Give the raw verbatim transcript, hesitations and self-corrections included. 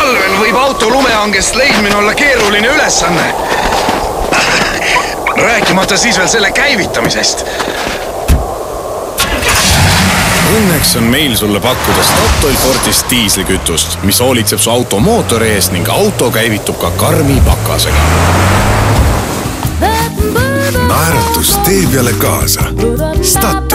Talvel võib auto lumehangest leidmine olla keeruline ülesanne. Rääkimata siis veel selle käivitamisest. Õnneks on meil sulle pakkuda Statoil Fortis diislikütust, mis hoolitseb su auto mootori ees ning auto käivitub ka karmi pakasega. Naeratus tee peale kaasa. Statoil.